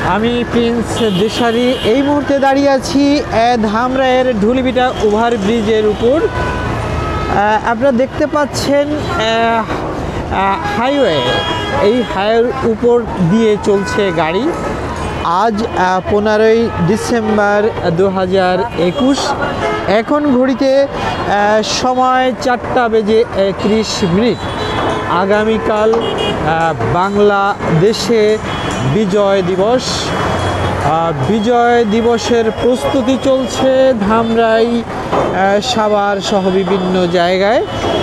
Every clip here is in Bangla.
আমি প্রিন্স দিশারি এই মুহূর্তে দাঁড়িয়ে আছি ধামরাইয়ের ঢুলিভিটা ওভারব্রিজের উপর। আপনারা দেখতে পাচ্ছেন হাইওয়ে, এই হাইওয়ের উপর দিয়ে চলছে গাড়ি। আজ 15ই ডিসেম্বর 2021। এখন ঘড়িতে সময় 4টা বেজে 30 মিনিট। আগামীকাল বাংলাদেশে বিজয় দিবস। বিজয় দিবসের প্রস্তুতি চলছে ধামরাই, সাভার সহ বিভিন্ন জায়গায়।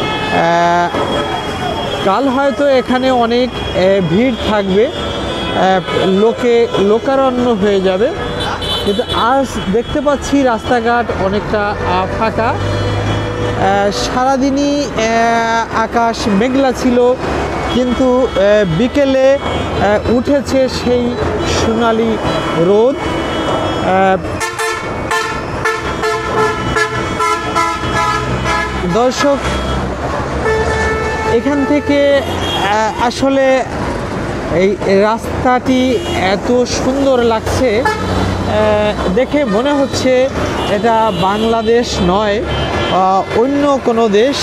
কাল হয়তো এখানে অনেক ভিড় থাকবে, লোকারণ্য হয়ে যাবে, কিন্তু আজ দেখতে পাচ্ছি রাস্তাঘাট অনেকটা ফাঁকা। সারাদিনই আকাশ মেঘলা ছিল, কিন্তু বিকেলে উঠেছে সেই সোনালি রোদ। দর্শক, এখান থেকে আসলে এই রাস্তাটি এত সুন্দর লাগছে, দেখে মনে হচ্ছে এটা বাংলাদেশ নয়, অন্য কোনো দেশ।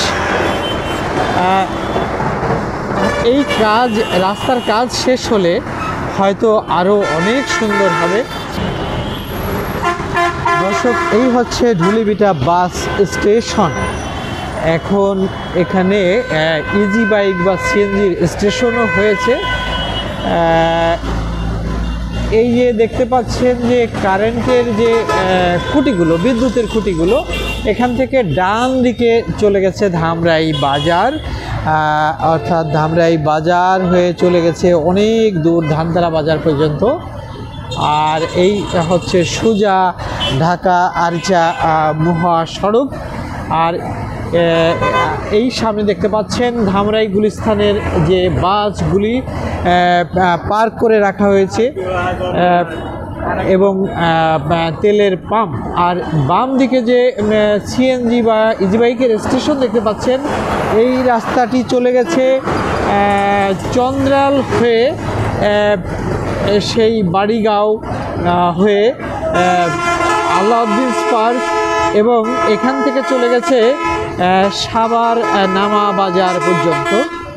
এই কাজ, রাস্তার কাজ শেষ হলে হয়তো আরও অনেক সুন্দর হবে। দর্শক, এই হচ্ছে ঢুলিভিটা বাস স্টেশন। এখন এখানে ইজি বাইক বা সিএনজির স্টেশনও হয়েছে। এই যে দেখতে পাচ্ছেন যে কারেন্টের যে খুঁটিগুলো, বিদ্যুতের খুঁটিগুলো, এখান থেকে ডান দিকে চলে গেছে ধামরাই বাজার, অর্থাৎ ধামরাই বাজার হয়ে চলে গেছে অনেক দূর, ধানতলা বাজার পর্যন্ত। আর এই হচ্ছে সোজা ঢাকা আরচা মহাসড়ক। আর এই সামনে দেখতে পাচ্ছেন ধামরাই গুলিস্তানের যে বাসগুলি পার্ক করে রাখা হয়েছে এবং তেলের পাম্প। আর বাম দিকে যে সিএনজি বা ইজি বাইকের স্টেশন দেখতে পাচ্ছেন, এই রাস্তাটি চলে গেছে চন্দ্রাল হয়ে সেই বাড়িগাঁও হয়ে আলাউদ্দিন পার্ক, এবং এখান থেকে চলে গেছে সাভার নামা বাজার পর্যন্ত।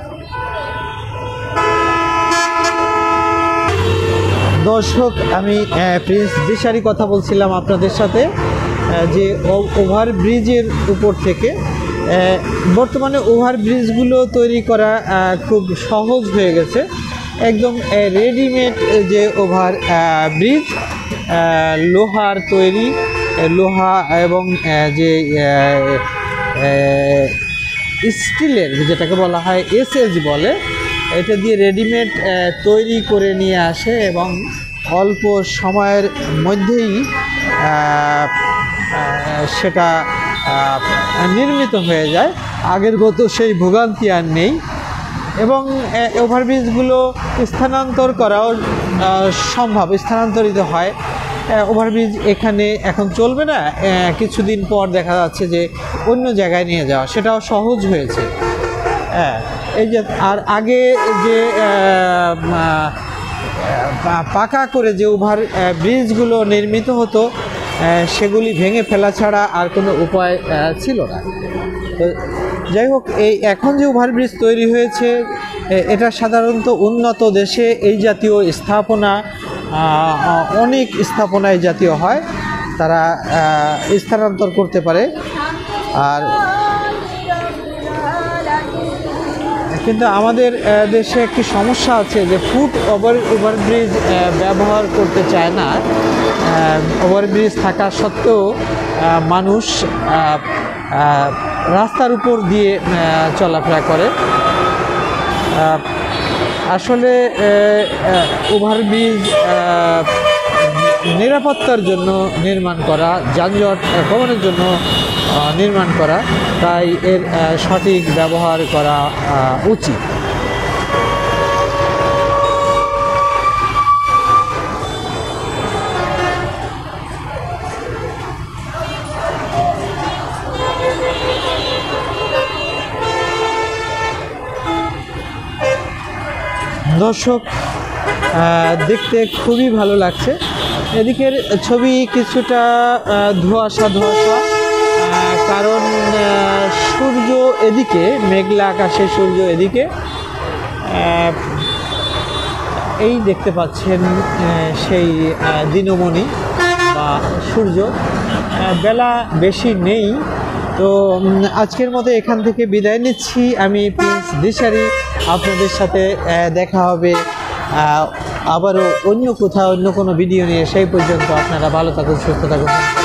দর্শক, আমি প্রিন্স দিশারি কথা বলছিলাম আপনাদের সাথে যে ওভারব্রিজের উপর থেকে। বর্তমানে ওভারব্রিজগুলো তৈরি করা খুব সহজ হয়ে গেছে, একদম রেডিমেড যে ওভার ব্রিজ, লোহার তৈরি, লোহা এবং যে স্টিলের যেটাকে বলা হয় এসএস বলে, এটা দিয়ে রেডিমেড তৈরি করে নিয়ে আসে এবং অল্প সময়ের মধ্যেই সেটা নির্মিত হয়ে যায়। আগের মতো সেই ভোগান্তি আর নেই। এবং ওভারব্রিজগুলো স্থানান্তর করাও সম্ভব, স্থানান্তরিত হয়। ওভারব্রিজ এখানে এখন চলবে না, কিছুদিন পর দেখা যাচ্ছে যে অন্য জায়গায় নিয়ে যাওয়া, সেটাও সহজ হয়েছে। এই যে আর আগে যে পাকা করে যে ওভার ব্রিজগুলো নির্মিত হতো, সেগুলি ভেঙে ফেলা ছাড়া আর কোনো উপায় ছিল না। তো যাই হোক, এই এখন যে ওভারব্রিজ তৈরি হয়েছে, এটা সাধারণত উন্নত দেশে এই জাতীয় স্থাপনা, অনেক স্থাপনা এই জাতীয় হয়, তারা স্থানান্তর করতে পারে। আর কিন্তু আমাদের দেশে একটি সমস্যা আছে যে ফুট ওভারব্রিজ ব্যবহার করতে চায় না। ওভারব্রিজ থাকা সত্ত্বেও মানুষ রাস্তার উপর দিয়ে চলাফেরা করে। আসলে ওভারব্রিজ নিরাপত্তার জন্য নির্মাণ করা, যানজট কমানোর জন্য নির্মাণ করা, তাই এর সঠিক ব্যবহার করা উচিত। দর্শক, দেখতে খুবই ভালো লাগছে। এদিকের ছবি কিছুটা ধোঁয়াশা ধোঁয়াশা, কারণ সূর্য এদিকে, মেঘলা আকাশে সূর্য এদিকে। এই দেখতে পাচ্ছেন সেই দিনমণি বা সূর্য। বেলা বেশি নেই, তো আজকের মতো এখান থেকে বিদায় নিচ্ছি। আমি প্রিন্স দিশারি, আপনাদের সাথে দেখা হবে আবারও অন্য কোথাও অন্য কোনো ভিডিও নিয়ে। সেই পর্যন্ত আপনারা ভালো থাকুন, সুস্থ থাকুন।